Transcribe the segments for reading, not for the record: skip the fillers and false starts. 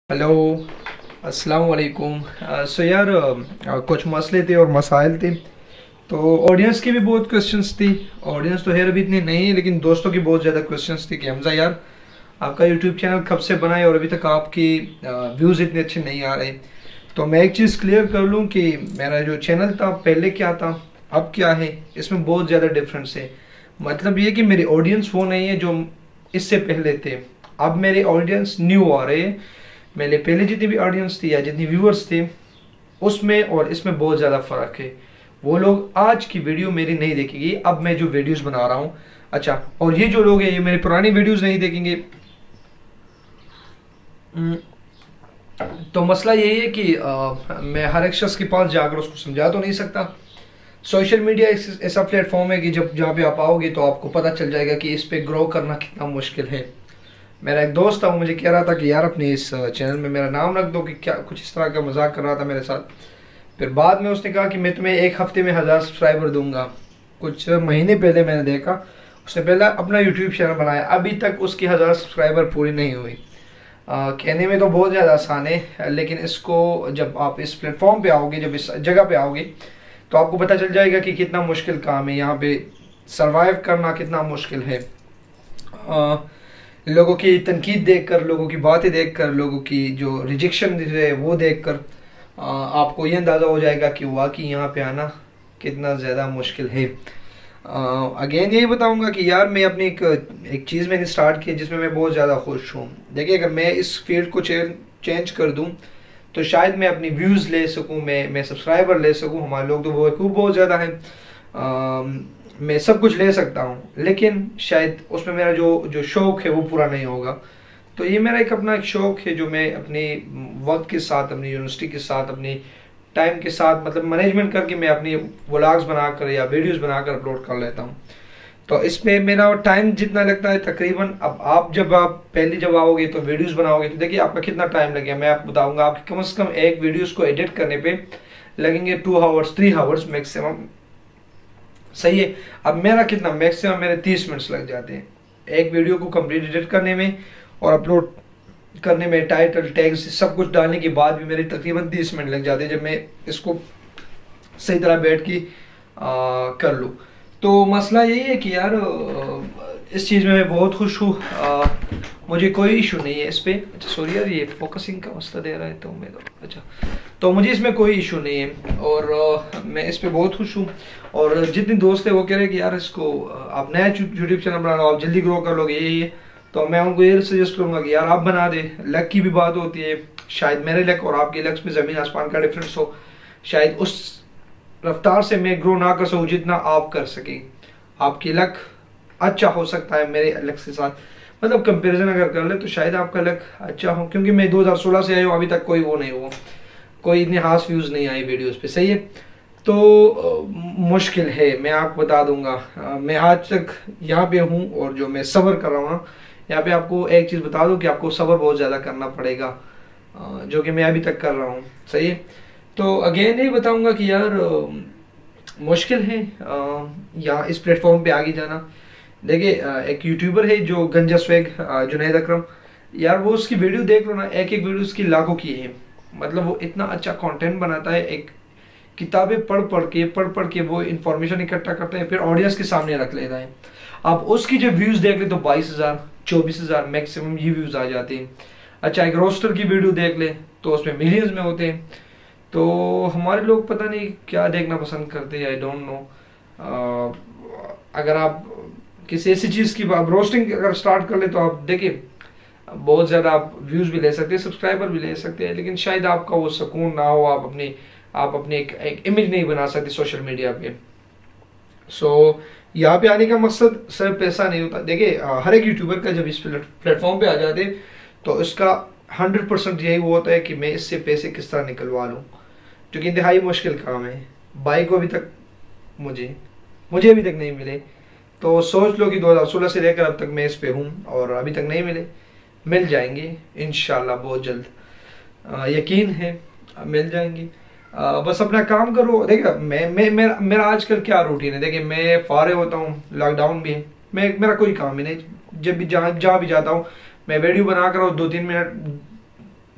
Hello, अस्सलाम वालेकुम। सो यार, कुछ मसले थे और मसाइल थे। तो ऑडियंस की भी बहुत क्वेश्चंस थी। ऑडियंस तो खैर अभी इतनी नहीं है, लेकिन दोस्तों की बहुत ज़्यादा क्वेश्चंस थी कि हमजा यार, आपका यूट्यूब चैनल कब से बना है और अभी तक आपकी व्यूज़ इतने अच्छे नहीं आ रहे। तो मैं एक चीज़ क्लियर कर लूँ कि मेरा जो चैनल था पहले क्या था, अब क्या है, इसमें बहुत ज़्यादा डिफरेंस है। मतलब ये कि मेरी ऑडियंस वो नहीं है जो इससे पहले थे। अब मेरे ऑडियंस न्यू आ रहे हैं। मेरे पहले जितनी भी ऑडियंस थी या जितनी व्यूअर्स थे, उसमें और इसमें बहुत ज़्यादा फ़र्क है। वो लोग आज की वीडियो मेरी नहीं देखेंगे, अब मैं जो वीडियोस बना रहा हूँ। अच्छा, और ये जो लोग हैं ये मेरी पुरानी वीडियोस नहीं देखेंगे। हम्म, तो मसला यही है कि मैं हर एक शख्स के पास जाकर उसको समझा तो नहीं सकता। सोशल मीडिया ऐसा प्लेटफॉर्म है कि जब जहाँ पे आप आओगे तो आपको पता चल जाएगा कि इस पे ग्रो करना कितना मुश्किल है। मेरा एक दोस्त था, वो मुझे कह रहा था कि यार अपने इस चैनल में मेरा नाम रख दो, कि क्या कुछ इस तरह का मजाक कर रहा था मेरे साथ। फिर बाद में उसने कहा कि मैं तुम्हें एक हफ्ते में 1000 सब्सक्राइबर दूंगा। कुछ महीने पहले मैंने देखा उसने पहले अपना यूट्यूब चैनल बनाया, अभी तक उसकी 1000 सब्सक्राइबर पूरी नहीं हुई। कहने में तो बहुत ज़्यादा आसान है, लेकिन इसको जब आप इस प्लेटफॉर्म पे आओगे, जब इस जगह पे आओगे, तो आपको पता चल जाएगा कि कितना मुश्किल काम है यहाँ पे। सरवाइव करना कितना मुश्किल है। लोगों की तनकीद देखकर, लोगों की बातें देखकर, लोगों की जो रिजेक्शन है वो देखकर आपको ये अंदाज़ा हो जाएगा कि वाकई यहाँ पे आना कितना ज़्यादा मुश्किल है। अगेन यही बताऊंगा कि यार मैं अपनी एक चीज़ मैंने स्टार्ट की जिसमें मैं बहुत ज़्यादा खुश हूँ। देखिए, अगर मैं इस फील्ड को चेंज कर दूँ तो शायद मैं अपनी व्यूज़ ले सकूँ, मैं सब्सक्राइबर ले सकूँ। हमारे लोग तो वो खूब बहुत ज़्यादा हैं। मैं सब कुछ ले सकता हूँ, लेकिन शायद उसमें मेरा जो जो शौक़ है वो पूरा नहीं होगा। तो ये मेरा अपना एक शौक़ है जो मैं अपने वक्त के साथ, अपनी यूनिवर्सिटी के साथ, अपनी टाइम के साथ, मतलब मैनेजमेंट करके मैं अपनी व्लॉग्स बनाकर या वीडियोस बनाकर अपलोड कर लेता हूँ। तो इसमें मेरा टाइम जितना लगता है तकरीबन, अब आप जब आओगे तो वीडियोस बनाओगे तो देखिए आपका कितना टाइम लगेगा। मैं आपको बताऊंगा, आपके कम से कम एक वीडियोस को एडिट करने पे लगेंगे 2 आवर्स 3 आवर्स मैक्सिमम। सही है। अब मेरा कितना, मैक्सिमम मेरे 30 मिनट्स लग जाते हैं एक वीडियो को कंप्लीट एडिट करने में और अपलोड करने में। टाइटल, टैग्स सब कुछ डालने के बाद भी मेरे तकरीबन 30 मिनट लग जाते हैं जब मैं इसको सही तरह बैठ के कर लूँ। तो मसला यही है कि यार, इस चीज़ में मैं बहुत खुश हूँ। मुझे कोई इशू नहीं है इस पर। अच्छा सॉरी यार, ये फोकसिंग का मसला दे रहा है तो मैं तो अच्छा, तो मुझे इसमें कोई इशू नहीं है और मैं इस पर बहुत खुश हूँ। और जितने दोस्त है वो कह रहे हैं कि यार इसको आप नया यूट्यूब चैनल बना लो, आप जल्दी ग्रो कर लोगे ये। तो मैं उनको ये सजेस्ट करूँगा कि यार आप बना दे। लक की भी बात होती है, शायद मेरे लक और आपके लक में ज़मीन आसमान का डिफरेंस हो। शायद उस रफ्तार से मैं ग्रो ना कर सकूँ जितना आप कर सकें। आपकी लक अच्छा हो सकता है मेरे लक के साथ, मतलब कंपैरिजन अगर कर ले तो शायद आपका लक अच्छा हो, क्योंकि मैं 2016 से आया हूँ, अभी तक कोई वो नहीं हुआ, कोई इतने खास व्यूज़ नहीं आए वीडियोस पे। सही है। तो मुश्किल है, मैं आपको बता दूंगा। मैं आज तक यहाँ पे हूँ और जो मैं सब्र कर रहा हूँ यहाँ पे, आपको एक चीज़ बता दूँ कि आपको सब्र बहुत ज़्यादा करना पड़ेगा, जो कि मैं अभी तक कर रहा हूँ। सही है। तो अगेन यही बताऊंगा कि यार, मुश्किल है यहाँ इस प्लेटफॉर्म पे आगे जाना। देखिए, एक यूट्यूबर है जो गंजा स्वैग, जुनैद अकरम, यार वो उसकी वीडियो देख लो ना, एक एक वीडियो उसकी लाखों की है। मतलब वो इतना अच्छा कंटेंट बनाता है, एक किताबें पढ़ पढ़ के वो इंफॉर्मेशन इकट्ठा करता है, फिर ऑडियंस के सामने रख लेता है। आप उसकी जब व्यूज देख ले तो 22,000 24,000 मैक्सिमम ये व्यूज आ जाते हैं। अच्छा, एक रोस्टर की वीडियो देख ले तो उसमें मिलियंस में होते हैं। तो हमारे लोग पता नहीं क्या देखना पसंद करते हैं, आई डोंट नो। अगर आप किसी ऐसी चीज़ की रोस्टिंग अगर स्टार्ट कर ले तो आप देखिए बहुत ज़्यादा आप व्यूज़ भी ले सकते हैं, सब्सक्राइबर भी ले सकते हैं, लेकिन शायद आपका वो सुकून ना हो, आप अपनी एक इमेज नहीं बना सकते सोशल मीडिया पे। सो यहाँ पे आने का मकसद सिर्फ पैसा नहीं होता। देखिए, हर एक यूट्यूबर का जब इस प्लेटफॉर्म पे आ जाते तो इसका 100% यही वो होता है कि मैं इससे पैसे किस तरह निकलवा लूँ, जो कि इंतहाई मुश्किल काम है। बाइक को अभी तक मुझे अभी तक नहीं मिले। तो सोच लो कि 2016 से लेकर अब तक मैं इस पे हूँ और अभी तक नहीं मिले। मिल जाएंगे इंशाल्लाह बहुत जल्द, यकीन है मिल जाएंगे। बस अपना काम करो। देखिए, मेरा आजकल क्या रूटीन है, देखिए मैं फारे होता हूँ, लॉकडाउन भी है, मेरा कोई काम ही नहीं। जब भी जहाँ भी जाता हूँ मैं वीडियो बना कर 2-3 मिनट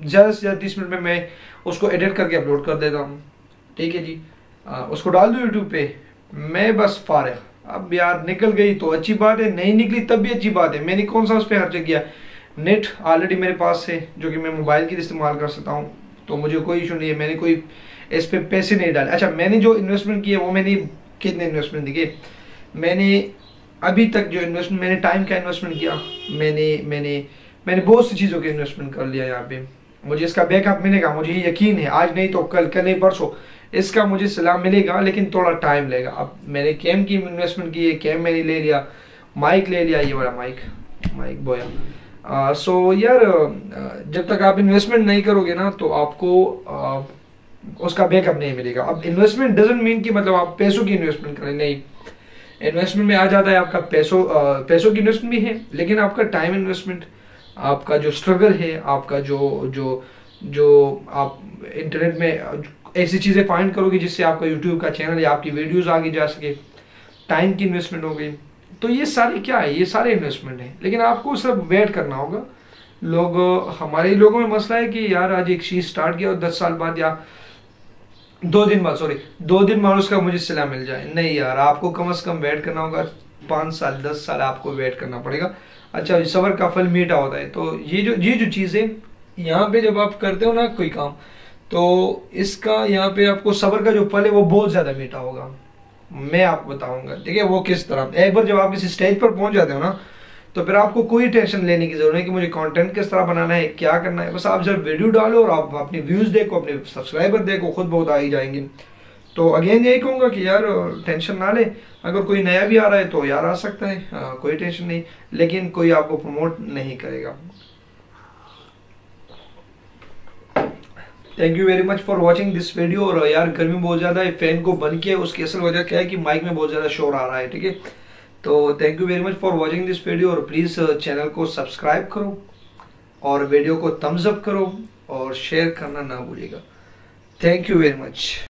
ज़्यादा से ज़्यादा 30 मिनट में मैं उसको एडिट करके अपलोड कर देता हूँ, ठीक है जी। उसको डाल दूँ यूट्यूब पे, मैं बस फारिग। अब यार निकल गई तो अच्छी बात है, नहीं निकली तब भी अच्छी बात है। मैंने कौन सा उस पर खर्च किया, नेट ऑलरेडी मेरे पास है जो कि मैं मोबाइल के लिए इस्तेमाल कर सकता हूँ, तो मुझे कोई इशू नहीं है। मैंने कोई इस पर पैसे नहीं डाले। अच्छा, मैंने जो इन्वेस्टमेंट किया वो मैंने कितने इन्वेस्टमेंट दिए, मैंने अभी तक जो इन्वेस्टमेंट, मैंने टाइम का इन्वेस्टमेंट किया, मैंने बहुत सी चीज़ों के इन्वेस्टमेंट कर लिया यहाँ पे। मुझे इसका बैकअप मिलेगा, मुझे यकीन है, आज नहीं तो कल, कल नहीं परसों इसका मुझे सलाह मिलेगा, लेकिन थोड़ा टाइम लगेगा। अब मैंने कैम की इन्वेस्टमेंट की है, कैम मैंने ले लिया, माइक ले लिया, ये वाला माइक बोया। सो यार जब तक आप इन्वेस्टमेंट नहीं करोगे ना तो आपको उसका बैकअप नहीं मिलेगा। अब इन्वेस्टमेंट डजंट मीन कि मतलब आप पैसों की इन्वेस्टमेंट करें, नहीं। इन्वेस्टमेंट में आ जाता है आपका पैसों की इन्वेस्टमेंट भी है, लेकिन आपका टाइम इन्वेस्टमेंट, आपका जो स्ट्रगल है, आपका जो आप इंटरनेट में ऐसी चीज़ें फाइंड करोगे जिससे आपका यूट्यूब का चैनल या आपकी वीडियोस आगे जा सके, टाइम की इन्वेस्टमेंट हो गई। तो ये सारे क्या है, ये सारे इन्वेस्टमेंट है, लेकिन आपको सब वेट करना होगा। हमारे लोगों में मसला है कि यार आज एक चीज़ स्टार्ट किया और 10 साल बाद या 2 दिन बाद उसका मुझे सिला मिल जाए, नहीं यार, आपको कम से कम वेट करना होगा। 5 साल 10 साल आपको वेट करना पड़ेगा। अच्छा, सब्र का फल मीठा होता है। तो ये जो चीज़ें यहाँ पे जब आप करते हो ना कोई काम, तो इसका यहाँ पे आपको सब्र का जो फल है वो बहुत ज़्यादा मीठा होगा। मैं आपको बताऊंगा, ठीक है, वो किस तरह। एक बार जब आप किसी स्टेज पर पहुंच जाते हो ना, तो फिर आपको कोई टेंशन लेने की जरूरत नहीं कि मुझे कंटेंट किस तरह बनाना है, क्या करना है। बस आप जब वीडियो डालो और आप अपने व्यूज देखो, अपने सब्सक्राइबर देखो, खुद बहुत आ ही जाएंगे। तो अगेन यही कहूँगा कि यार टेंशन ना ले। अगर कोई नया भी आ रहा है तो यार आ सकता है, कोई टेंशन नहीं, लेकिन कोई आपको प्रमोट नहीं करेगा। Thank you very much for watching this video. और यार गर्मी बहुत ज़्यादा है, फैन को बंद किया, उसकी असल वजह क्या है कि माइक में बहुत ज़्यादा शोर आ रहा है, ठीक है। तो thank you very much for watching this video, और प्लीज़ चैनल को सब्सक्राइब करो और वीडियो को थम्स अप करो और शेयर करना ना भूलिएगा। Thank you very much.